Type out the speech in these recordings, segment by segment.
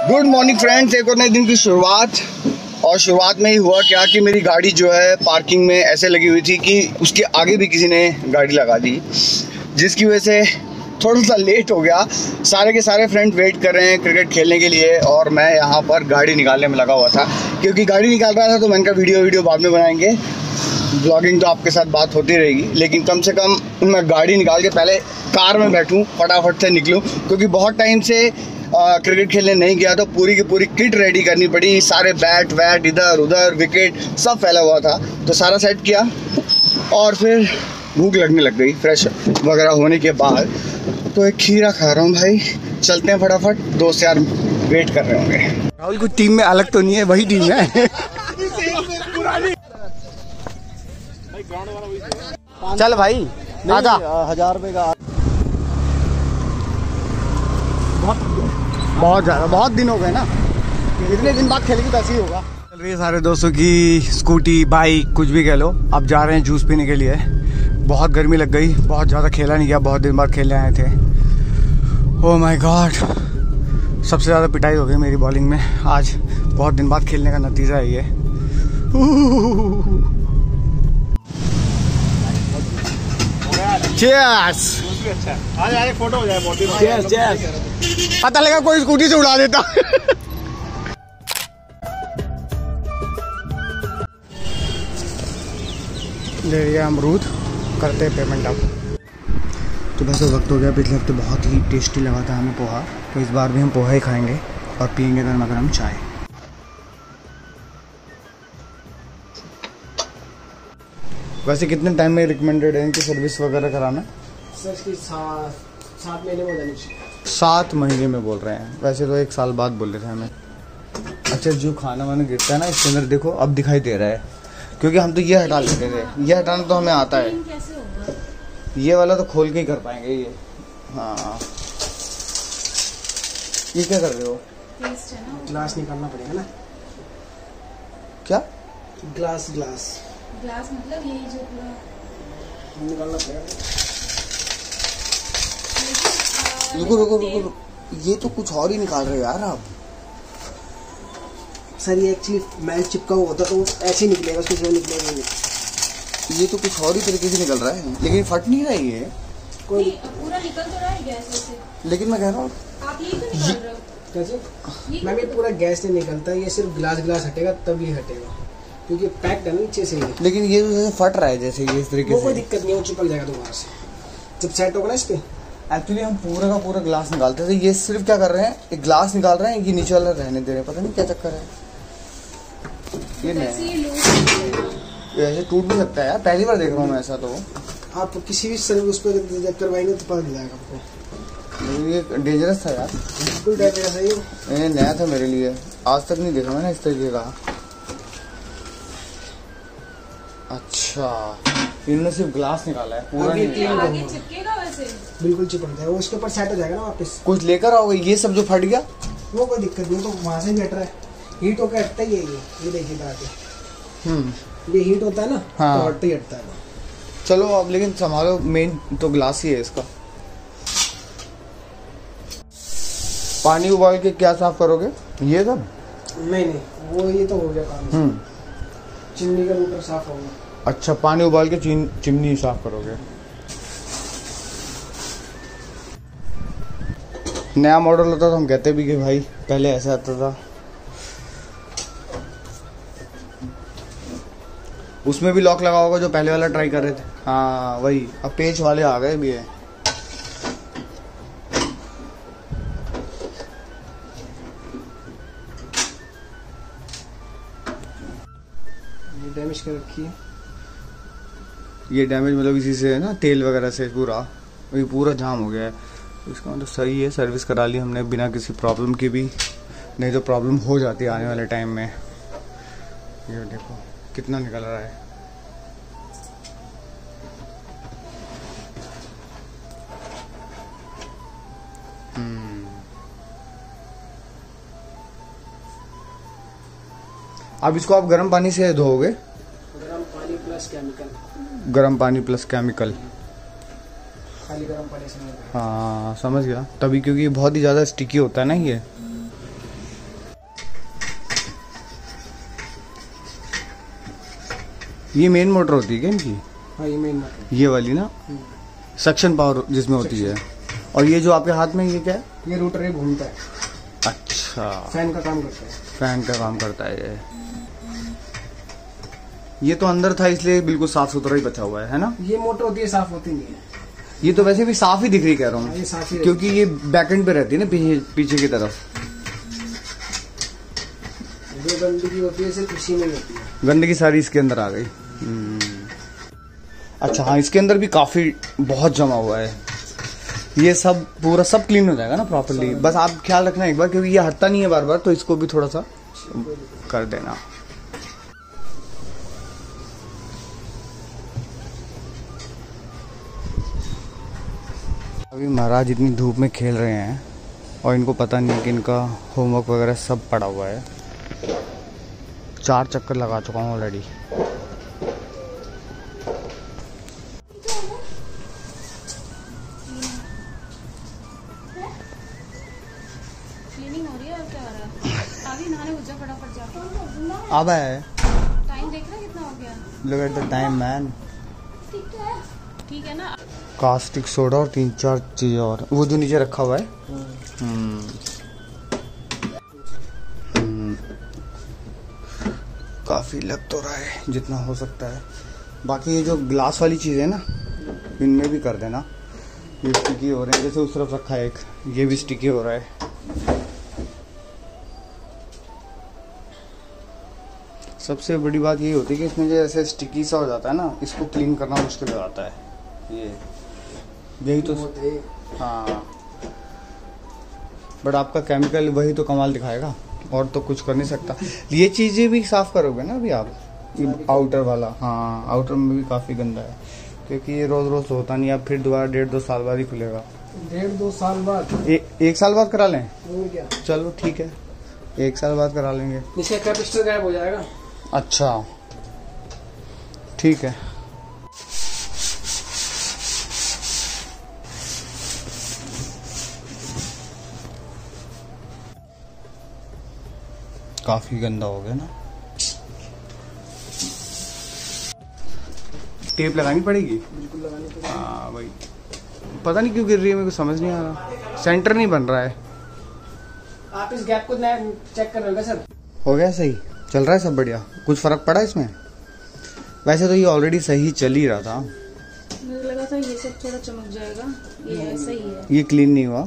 Good morning friends, एक और नए दिन की शुरुआत। और शुरुआत में ही हुआ क्या कि मेरी गाड़ी जो है पार्किंग में ऐसे लगी हुई थी कि उसके आगे भी किसी ने गाड़ी लगा दी, जिसकी वजह से थोड़ा सा लेट हो गया। सारे के सारे फ्रेंड वेट कर रहे हैं क्रिकेट खेलने के लिए और मैं यहाँ पर गाड़ी निकालने में लगा हुआ था। क्योंकि गाड़ी निकाल रहा था तो मैंने कहा वीडियो बाद में बनाएंगे, ब्लॉगिंग तो आपके साथ बात होती रहेगी, लेकिन कम से कम मैं गाड़ी निकाल के पहले कार में बैठूं, फटाफट से निकलूं। क्योंकि बहुत टाइम से क्रिकेट खेलने नहीं गया तो पूरी की पूरी किट रेडी करनी पड़ी। सारे बैट वैट इधर उधर विकेट सब फैला हुआ था, तो सारा सेट किया और फिर भूख लगने लग गई फ्रेश वगैरह होने के बाद। तो एक खीरा खा रहा हूँ भाई, चलते हैं फटाफट। दोस्त यार वेट कर रहे होंगे। राहुल कुछ टीम में अलग तो नहीं है, वही टीम है। चल भाई आजा 1000 रुपए का। बहुत ज़्यादा, बहुत दिन हो गए ना, इतने दिन बाद खेलेगी तो ऐसे ही होगा। चल रही है सारे दोस्तों की स्कूटी बाइक कुछ भी कह लो। अब जा रहे हैं जूस पीने के लिए। बहुत गर्मी लग गई, बहुत ज़्यादा खेला नहीं गया, बहुत दिन बाद खेलने आए थे। ओह माय गॉड, सबसे ज़्यादा पिटाई हो गई मेरी बॉलिंग में आज। बहुत दिन बाद खेलने का नतीजा है ये। चीयर्स। आज एक फोटो हो जाए। Cheers cheers. पता लगा कोई स्कूटी से उड़ा देता। ले लिया अमरूद, करते पेमेंट अब। तो बस वक्त हो गया। पिछले हफ्ते बहुत ही टेस्टी लगा था हमें पोहा, तो इस बार भी हम पोहा ही खाएंगे और पियेंगे गर्मा गर्म चाय। वैसे कितने टाइम में रिकमेंडेड है इनकी सर्विस वगैरह कराना? सर इसकी 7 महीने में हो जानी चाहिए। 7 महीने में बोल रहे हैं, वैसे तो 1 साल बाद बोल रहे थे हमें। अच्छा, जो खाना वाना गिरता है ना इसके अंदर देखो अब दिखाई दे रहा है, क्योंकि हम तो ये हटा लेते थे। ये हटाना तो हमें आता है, ये वाला तो खोल के ही कर पाएंगे ये। हाँ, ये क्या कर रहे हो? ग्लास निकालना पड़ेगा ना। क्या ग्लास मतलब यही जो पूरा निकालना पड़ेगा। रुको, ये तो कुछ और ही निकाल रहे हो यार आप। सर ये एक्चुअली मैच चिपका हुआ होता तो ऐसे ही निकलेगा, उसके सिवा निकलेगा नहीं। ये तो कुछ और ही तरीके से निकल रहा है, लेकिन फट नहीं रहा है ये। कोई पूरा निकल तो रहा है गैस से। लेकिन मैं कह रहा हूँ आप यही तो निकाल रहे हो। कैसे? मैम ये पूरा गैस नहीं निकलता, ये सिर्फ ग्लास हटेगा तब ये हटेगा, क्योंकि पैक्ड है नीचे से ही। लेकिन ये जैसे फट रहा है जैसे ये इस तरीके से। कोई दिक्कत नहीं है, वो चिपक जाएगा दोबारा से जब सेट होगा ना इस पे। एक्चुअली हम पूरा का पूरा ग्लास निकालते थे, ये सिर्फ क्या कर रहे हैं, एक ग्लास निकाल रहे हैं, ये नीचे वाला रहने दे रहे हैं। पता नहीं क्या चक्कर है ये। ऐसे टूट भी सकता है यार, पहली बार देख रहा हूँ मैं ऐसा। तो आप किसी भी सर्विस पे करवाएंगे तो पता चल जाएगा आपको। ये डेंजरस था यार, बिल्कुल डेंजरस है ये नया था मेरे लिए, आज तक नहीं देखा मैंने इस तरीके का। अच्छा, इन्होंने सिर्फ ग्लास निकाला है, पूरा नहीं। आगे चिपकेगा वैसे बिल्कुल चिपक जाएगा, वो उसके ऊपर सेट हो जाएगा ना वापस। कुछ लेकर आओगे ये सब जो फट गया? वो कोई दिक्कत नहीं, तो वहाँ से भी हट रहा है, हीट होकर हटता ही है ये देखिए आगे। ये हीट होता है ना, हाँ। तो हटता ही हटता है। चलो अब लेकिन संभालो, मेन तो ग्लास ही है इसका। पानी उबाल के क्या साफ करोगे ये सब? नहीं वो ये तो हो गया काम। चिमनी का ऊपर साफ होगा। अच्छा, पानी उबाल के चिमनी साफ करोगे। नया मॉडल होता तो हम कहते भी कि भाई पहले ऐसा आता था। उसमें भी लॉक लगा होगा जो पहले वाला ट्राई कर रहे थे। हाँ वही, अब पेच वाले आ गए भी है। डैमेज कर रखी है ये डैमेज मतलब इसी से है ना, तेल वगैरह से पूरा ये पूरा जाम हो गया है। इसका मतलब सही है, सर्विस करा ली हमने बिना किसी प्रॉब्लम की भी, नहीं तो प्रॉब्लम हो जाती है आने वाले टाइम में। ये देखो कितना निकल रहा है। अब इसको आप गर्म पानी से धोओगे? गर्म पानी प्लस केमिकल। गर्म पानी प्लस केमिकल, खाली गर्म पानी से नहीं। हाँ समझ गया, तभी क्योंकि बहुत ही ज़्यादा स्टिकी होता है ना ये। ये मेन मोटर होती है क्या इनकी? हाँ ये मेन मोटर, ये वाली ना, सक्शन पावर जिसमें होती है। और ये जो आपके हाथ में ये क्या है? ये रोटर है, घूमता है। अच्छा, फैन का काम करता है। फैन का काम करता है ये तो अंदर था इसलिए बिल्कुल साफ सुथरा ही बचा हुआ है ना? ये मोटर होती है, साफ होती नहीं है। ये तो वैसे भी साफ ही दिख रही, कह रहा हूँ, ये साफ ही क्योंकि ये बैक एंड पे रहती है ना, पीछे की तरफ। जो गंदगी होती है सिर्फ इसी में होती है। गंदगी सारी इसके अंदर आ गई। अच्छा हाँ, इसके अंदर भी काफी बहुत जमा हुआ है। ये सब पूरा सब क्लीन हो जाएगा ना प्रॉपरली। बस आप ख्याल रखना एक बार, क्योंकि ये हटता नहीं है बार बार, तो इसको भी थोड़ा सा कर देना। अभी महाराज इतनी धूप में खेल रहे हैं और इनको पता नहीं कि इनका होमवर्क वगैरह सब पड़ा हुआ है। 4 चक्कर लगा चुका हूँ ऑलरेडी। क्लीनिंग हो रही है और क्या हो रहा है? अभी नहाने घुस जा फटाफट जा। अब है, टाइम देख रहा है कितना हो गया? Look at the time man. ठीक है ना? कास्टिक सोडा और 3-4 चीजें और, वो जो नीचे रखा हुआ है। काफी लग तो रहा है जितना हो सकता है। बाकी ये जो ग्लास वाली चीज़ है ना, इनमें भी कर देना। ये स्टिकी हो रहे हैं, जैसे उस तरफ रखा है एक, ये भी स्टिकी हो रहा है। सबसे बड़ी बात ये होती है कि इसमें जो ऐसे स्टिकी सा हो जाता है ना, इसको क्लीन करना मुश्किल हो जाता है। यही तो हाँ, बट आपका केमिकल वही तो कमाल दिखाएगा, और तो कुछ कर नहीं सकता। ये चीज़ें भी साफ करोगे ना अभी आप, आउटर वाला? हाँ, आउटर में भी काफ़ी गंदा है, क्योंकि ये रोज रोज होता नहीं। अब फिर दोबारा 1.5-2 साल बाद ही खुलेगा। 1.5-2 साल बाद? 1 साल बाद करा लें? और क्या, चलो ठीक है, 1 साल बाद करा लेंगे। नीचे कैपेसिटर गायब हो जाएगा। अच्छा ठीक है। काफी गंदा हो गया ना। टेप लगानी पड़ेगी। बिल्कुल लगानी पड़ेगी। हाँ भाई, पता नहीं क्यों गिर रही है, मेरे को समझ नहीं आ रहा। सेंटर नहीं बन रहा है। आप इस गैप को चेक कर रहे हो सर? हो गया सही, चल रहा है सब बढ़िया। कुछ फर्क पड़ा इसमें? वैसे तो ये ऑलरेडी सही चल ही रहा था। मुझे लगा था ये सब थोड़ा चमक जाएगा, ये ऐसा ही है। ये क्लीन नहीं हुआ।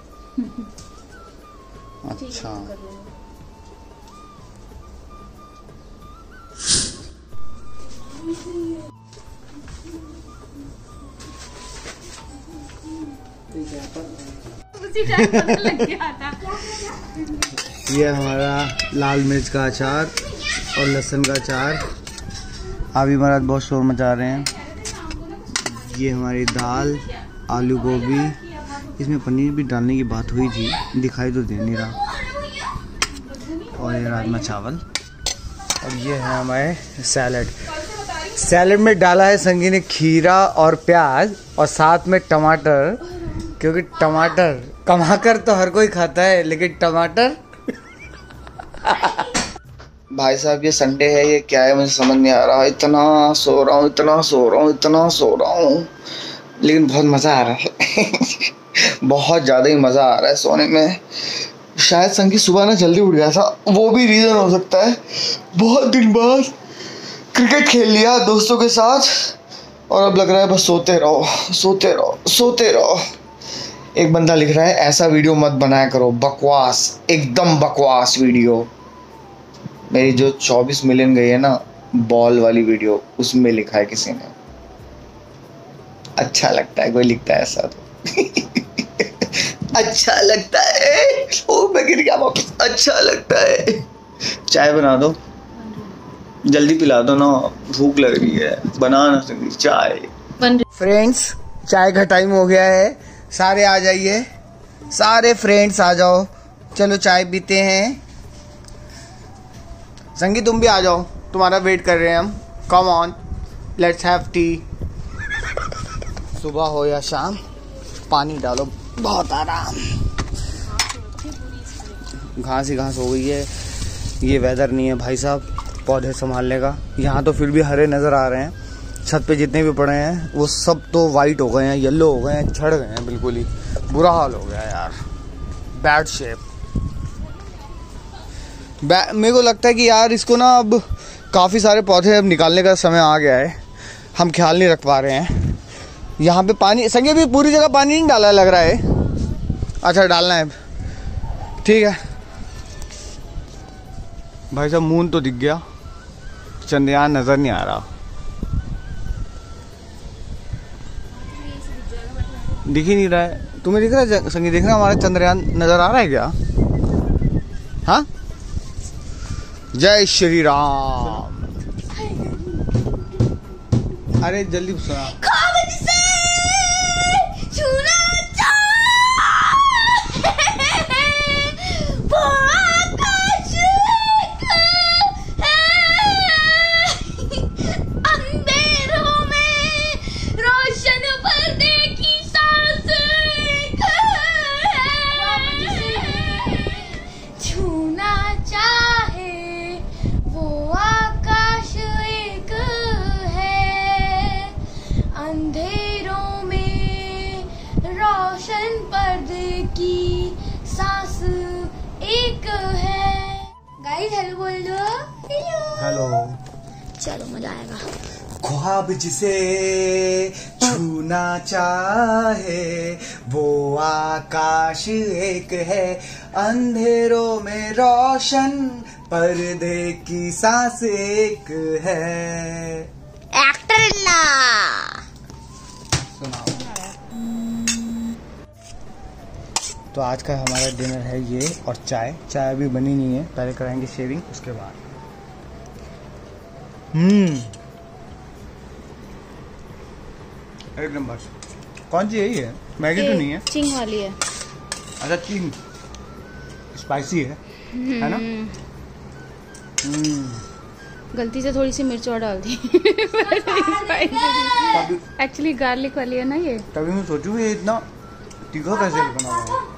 अच्छा, उसी टाइम पता लग गया था। ये हमारा लाल मिर्च का अचार और लहसुन का अचार। अभी महाराज बहुत शोर मचा रहे हैं। ये हमारी दाल, आलू गोभी, इसमें पनीर भी डालने की बात हुई थी, दिखाई तो दे नहीं रहा। और ये राजमा चावल, और ये है हमारे सैलड। सैलड में डाला है संगी ने खीरा और प्याज, और साथ में टमाटर, क्योंकि टमाटर कमाकर तो हर कोई खाता है, लेकिन टमाटर भाई साहब ये संडे है, ये क्या है मुझे समझ नहीं आ रहा। इतना सो रहा हूँ, इतना सो रहा हूँ, इतना सो रहा हूँ, लेकिन बहुत मज़ा आ रहा है। बहुत ज़्यादा ही मज़ा आ रहा है सोने में। शायद संगी सुबह ना जल्दी उठ गया था, वो भी रीज़न हो सकता है। बहुत दिन बाद क्रिकेट खेल लिया दोस्तों के साथ, और अब लग रहा है बस सोते रहो, सोते रहो, सोते रहो। एक बंदा लिख रहा है ऐसा वीडियो मत बनाया करो, बकवास, एकदम बकवास वीडियो। मेरी जो 24 मिलियन गई है ना बॉल वाली वीडियो, उसमें लिखा है किसी ने। अच्छा लगता है, कोई लिखता है ऐसा तो। अच्छा लगता है, ओ मैं गिर गया वापस। अच्छा लगता है। चाय बना दो, जल्दी पिला दो ना, भूख लग रही है। बना ना सकती चाय। फ्रेंड्स, चाय का टाइम हो गया है, सारे आ जाइए, सारे फ्रेंड्स आ जाओ, चलो चाय पीते हैं। संगी तुम भी आ जाओ, तुम्हारा वेट कर रहे हैं हम। Come on, let's have tea. सुबह हो या शाम, पानी डालो, बहुत आराम। घास ही घास हो गई है, ये वेदर नहीं है भाई साहब। पौधे संभालने का। यहाँ तो फिर भी हरे नज़र आ रहे हैं, छत पे जितने भी पड़े हैं वो सब तो वाइट हो गए हैं, येलो हो गए हैं, झड़ गए हैं, बिल्कुल ही बुरा हाल हो गया यार, बैड शेप। मेरे को लगता है कि यार इसको ना अब काफ़ी सारे पौधे अब निकालने का समय आ गया है, हम ख्याल नहीं रख पा रहे हैं। यहाँ पे पानी संगे भी पूरी जगह पानी नहीं डाला लग रहा है। अच्छा डालना है, ठीक है भाई साहब। मून तो दिख गया, चंद्रयान नज़र नहीं आ रहा। दिख ही नहीं रहा है, तुम्हें दिख रहा है संगी? देखना हमारा चंद्रयान नज़र आ रहा है क्या? हाँ, जय श्री राम। अरे जल्दी सुना। हेलो बोल दो। हेलो, चलो मजा आएगा। ख्वाब जिसे छूना चाहे वो आकाश एक है, अंधेरों में रोशन पर्दे की सांस एक है। एक्टर ला सुनाओ। तो आज का हमारा डिनर है ये, और चाय। चाय अभी बनी नहीं है, पहले कराएंगे शेविंग उसके बाद। एक नंबर। कौन सी है ये? मैगी तो नहीं है? चिंग वाली है। अच्छा चिंग, स्पाइसी है ना? गलती से थोड़ी सी मिर्च और डाल दी। एक्चुअली गार्लिक वाली है ना ये। तभी मैं सोचूं ये इतना तीखा कैसे बना हुआ है।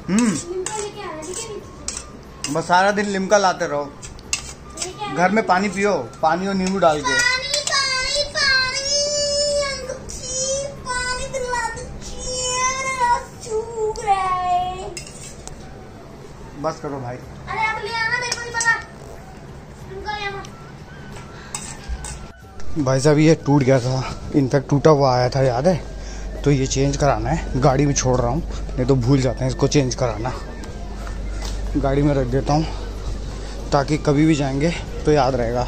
बस सारा दिन लिमका लाते रहो, घर में पानी पियो, पानी और नींबू डाल के। बस करो भाई। अरे अब ले आना, मेरे को नहीं पता। भाई साहब ये टूट गया था, इनफैक्ट टूटा हुआ आया था, याद है? तो ये चेंज कराना है, गाड़ी में छोड़ रहा हूँ, नहीं तो भूल जाते हैं इसको चेंज कराना। गाड़ी में रख देता हूँ ताकि कभी भी जाएंगे तो याद रहेगा।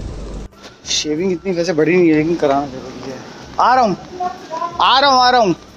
शेविंग इतनी वैसे बड़ी नहीं है, लेकिन कराना जरूरी है। आ रहा हूँ।